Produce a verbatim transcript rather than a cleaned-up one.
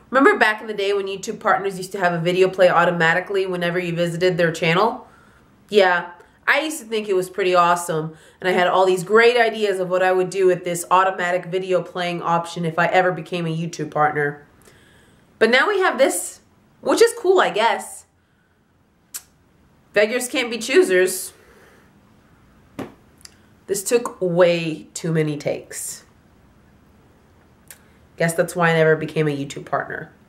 Remember back in the day when YouTube partners used to have a video play automatically whenever you visited their channel? Yeah, I used to think it was pretty awesome, and I had all these great ideas of what I would do with this automatic video playing option if I ever became a YouTube partner. But now we have this, which is cool, I guess. Beggars can't be choosers. This took way too many takes. Guess that's why I never became a YouTube partner.